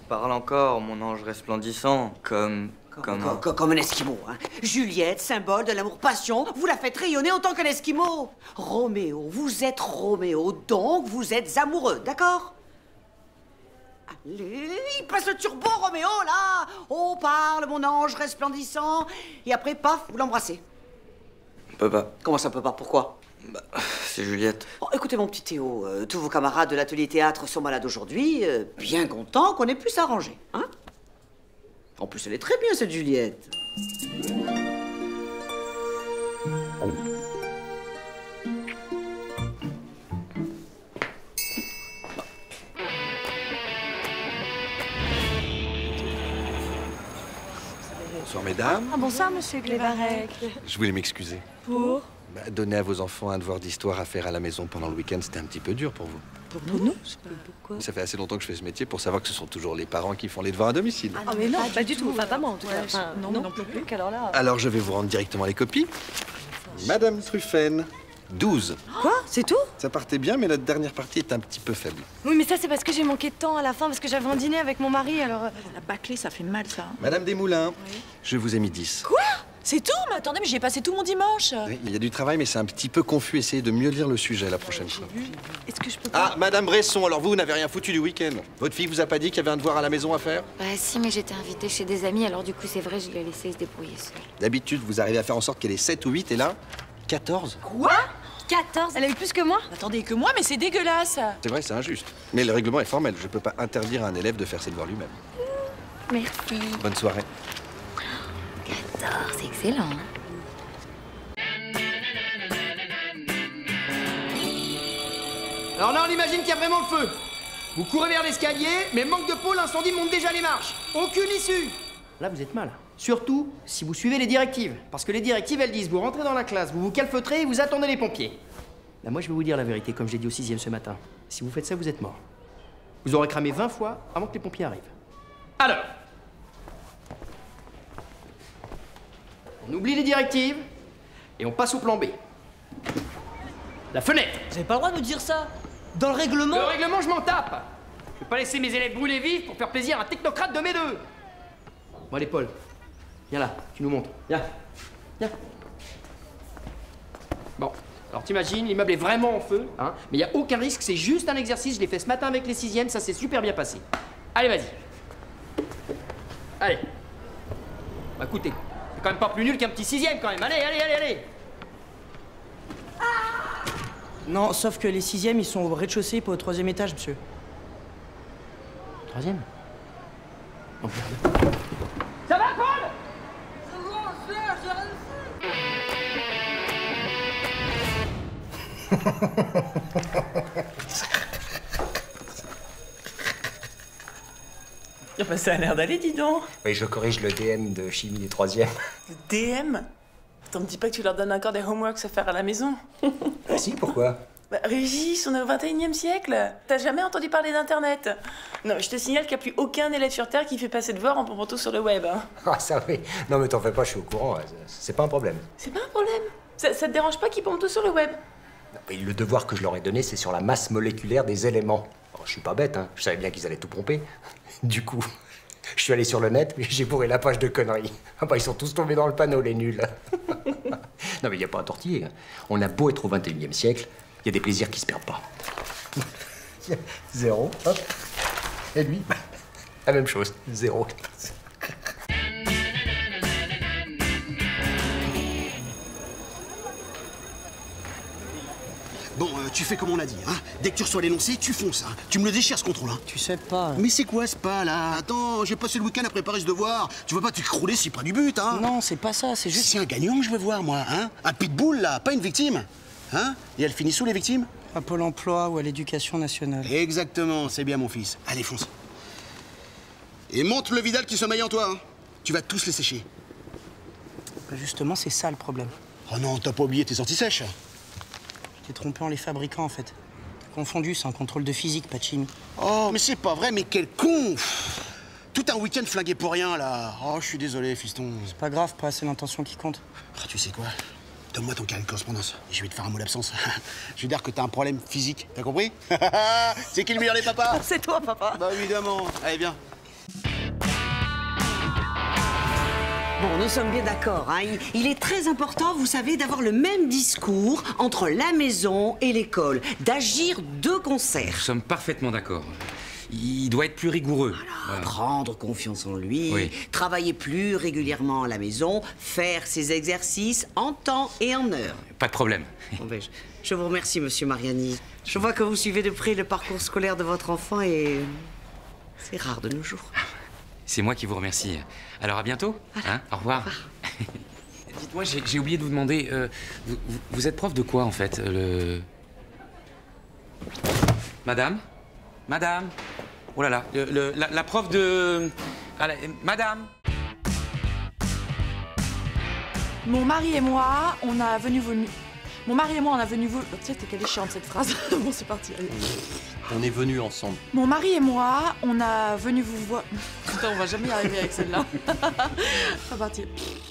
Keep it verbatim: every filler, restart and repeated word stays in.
Parle encore, mon ange resplendissant, comme... Comme, comme, comme, comme un Esquimau, hein. Juliette, symbole de l'amour-passion, vous la faites rayonner autant qu'un Esquimau. Roméo, vous êtes Roméo, donc vous êtes amoureux, d'accord? Allez, il passe le turbo, Roméo, là. On parle, mon ange resplendissant. Et après, paf, vous l'embrassez. On peut pas. Comment ça peut pas? Pourquoi? Bah, c'est Juliette. Oh, écoutez, mon petit Théo, euh, tous vos camarades de l'atelier théâtre sont malades aujourd'hui. Euh, bien content qu'on ait pu s'arranger, hein? En plus, elle est très bien, cette Juliette. Bonsoir, mesdames. Ah, bonsoir, monsieur Glévarec. Je voulais m'excuser. Pour Bah, donner à vos enfants un devoir d'histoire à faire à la maison pendant le week-end, c'était un petit peu dur pour vous. Pour nous? Pourquoi? Ça fait assez longtemps que je fais ce métier pour savoir que ce sont toujours les parents qui font les devoirs à domicile. Ah, mais non, pas, pas du tout. Enfin, pas moi, en tout cas. Enfin, non, non, non plus. plus qu'alors là... Alors, je vais vous rendre directement les copies. Madame Truffen, douze. Quoi? C'est tout? Ça partait bien, mais la dernière partie est un petit peu faible. Oui, mais ça, c'est parce que j'ai manqué de temps à la fin, parce que j'avais un dîner avec mon mari, alors... La bâclée, ça fait mal, ça. Madame Desmoulins, oui. Je vous ai mis dix. Quoi? C'est tout? Mais attendez, mais j'y ai passé tout mon dimanche. Oui, il y a du travail, mais c'est un petit peu confus. Essayez de mieux lire le sujet la prochaine fois. Est-ce que je peux pas... Ah, Madame Bresson, alors vous, vous n'avez rien foutu du week-end. Votre fille vous a pas dit qu'il y avait un devoir à la maison à faire? Bah si, mais j'étais invitée chez des amis, alors du coup, c'est vrai, je l'ai laissé se débrouiller seule. D'habitude, vous arrivez à faire en sorte qu'elle ait sept ou huit, et là, quatorze. Quoi? quatorze? Elle a eu plus que moi? Attendez, que moi, mais c'est dégueulasse. C'est vrai, c'est injuste. Mais le règlement est formel. Je peux pas interdire à un élève de faire ses devoirs lui-même. Merci. Bonne soirée. quatorze, c'est excellent. Alors là, on imagine qu'il y a vraiment le feu. Vous courez vers l'escalier, mais manque de peau, l'incendie monte déjà les marches. Aucune issue. Là, vous êtes mal. Surtout si vous suivez les directives. Parce que les directives, elles disent, vous rentrez dans la classe, vous vous calfeutrez et vous attendez les pompiers. Là, moi, je vais vous dire la vérité, comme j'ai dit au sixième ce matin. Si vous faites ça, vous êtes mort. Vous aurez cramé vingt fois avant que les pompiers arrivent. Alors, on oublie les directives et on passe au plan B. La fenêtre. Vous avez pas le droit de nous dire ça. Dans le règlement. Le règlement, je m'en tape. Je vais pas laisser mes élèves brûler vifs pour faire plaisir à un technocrate de mes deux. Bon, allez, Paul. Viens là, tu nous montres. Viens. Viens. Bon, alors t'imagines, l'immeuble est vraiment en feu, hein, mais il n'y a aucun risque, c'est juste un exercice. Je l'ai fait ce matin avec les sixièmes, ça s'est super bien passé. Allez, vas-y. Allez. Bah écoutez, c'est quand même pas plus nul qu'un petit sixième quand même. Allez, allez, allez, allez. Non, sauf que les sixièmes, ils sont au rez-de-chaussée, pas au troisième étage, monsieur. Troisième? Oh, merde. Ça va, Paul? Ah bah, ça a l'air d'aller, dis donc. Oui, je corrige le D M de chimie des troisièmes. Le D M? Attends, me dis pas que tu leur donnes encore des homeworks à faire à la maison. Ah si, pourquoi? Bah, Régis, on est au vingt et unième siècle. T'as jamais entendu parler d'Internet? Non, je te signale qu'il n'y a plus aucun élève sur Terre qui fait passer devoir en pompant tout sur le web. Hein. Ah, ça oui. Non, mais t'en fais pas, je suis au courant. C'est pas un problème. C'est pas un problème. Ça, ça te dérange pas qu'ils pompent tout sur le web? Non, mais le devoir que je leur ai donné, c'est sur la masse moléculaire des éléments. Oh, je suis pas bête, hein. Je savais bien qu'ils allaient tout pomper. Du coup, je suis allé sur le net, mais j'ai bourré la page de conneries. Ah bah, ils sont tous tombés dans le panneau, les nuls. Non, mais il n'y a pas à tortiller. Hein. On a beau être au vingt et unième siècle, il y a des plaisirs qui se perdent pas. Zéro, hop. Et lui, la même chose, zéro. Bon, euh, tu fais comme on l'a dit, hein. Dès que tu reçois l'énoncé, tu fonces, hein. Tu me le déchires, ce contrôle, hein. Tu sais pas. Mais c'est quoi ce pas, là? Attends, j'ai passé le week-end à préparer ce devoir. Tu veux pas t'écrouler si près du but, hein? Non, c'est pas ça, c'est juste... C'est un gagnant que je veux voir, moi, hein. Un pitbull, là, pas une victime. Hein? Et elle finit sous les victimes? À Pôle emploi ou à l'éducation nationale. Exactement, c'est bien, mon fils. Allez, fonce. Et montre le Vidal qui sommeille en toi, hein. Tu vas tous les sécher. Bah justement, c'est ça le problème. Oh non, t'as pas oublié tes sorties sèches. T'es trompé en les fabriquant, en fait. T'as confondu, c'est un contrôle de physique, pas de chimie. Oh, mais c'est pas vrai, mais quel con! Tout un week-end flingué pour rien, là. Oh, je suis désolé, fiston. C'est pas grave, pas assez l'intention qui compte. Oh, tu sais quoi? Donne-moi ton carnet de correspondance. Je vais te faire un mot d'absence. Je vais dire que t'as un problème physique. T'as compris? C'est qui le meilleur des papas? C'est toi, papa. Bah évidemment. Allez, viens. Bon, nous sommes bien d'accord. Hein. Il, il est très important, vous savez, d'avoir le même discours entre la maison et l'école, d'agir de concert. Nous sommes parfaitement d'accord. Il doit être plus rigoureux. Voilà, voilà. Prendre confiance en lui, Oui. travailler plus régulièrement à la maison, faire ses exercices en temps et en heure. Pas de problème. Bon, ben, je, je vous remercie, monsieur Mariani. Je vois que vous suivez de près le parcours scolaire de votre enfant et c'est rare de nos jours. C'est moi qui vous remercie. Alors à bientôt. Hein, au revoir. Dites-moi, j'ai j'ai oublié de vous demander, euh, vous, vous- vous êtes prof de quoi en fait le... Madame Madame Oh là là, le- le- la, la prof de... Ah, la- Madame Mon mari et moi, on a venu vous... Mon mari et moi, on a venu vous... Tu sais, t'es qu'elle est chiante cette phrase. Bon, c'est parti. Allez. On est venus ensemble. Mon mari et moi, on a venu vous voir... Putain, on va jamais y arriver avec celle-là. C'est parti.